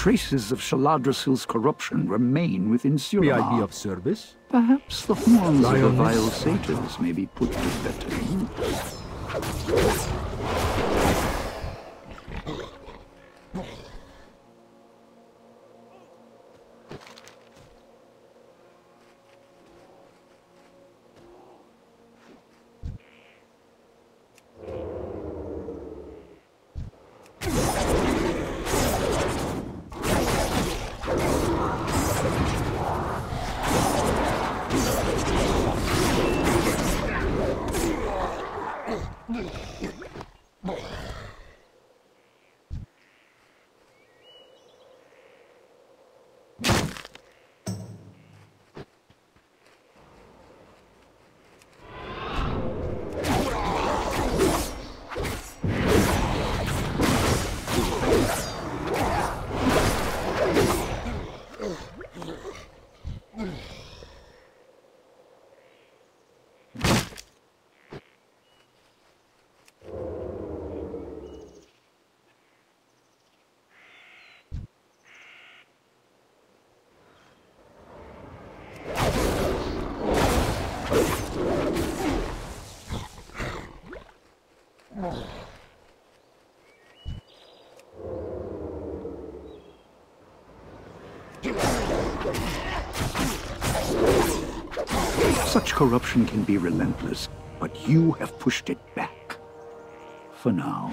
traces of Shaladrasil's corruption remain within Suramar. May I be of service? Perhaps the horns of the vile satyrs may be put to better use. Such corruption can be relentless, but you have pushed it back. For now.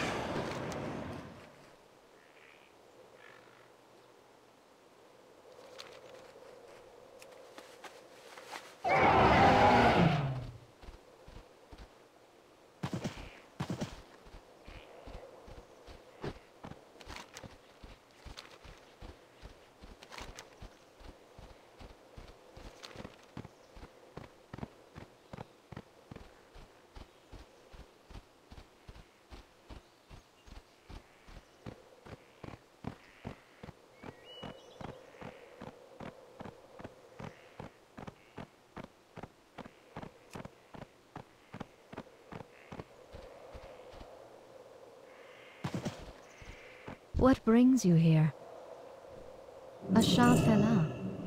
What brings you here? Ashar Fela.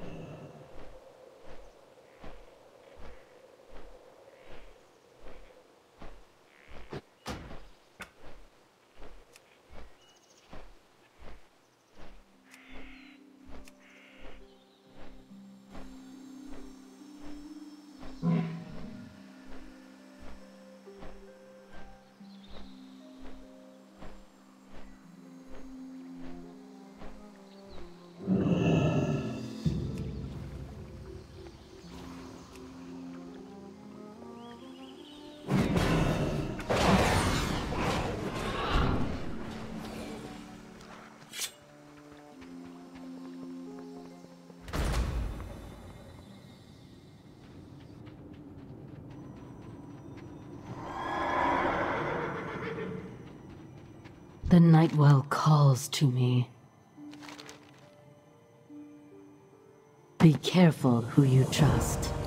The Nightwell calls to me. Be careful who you trust.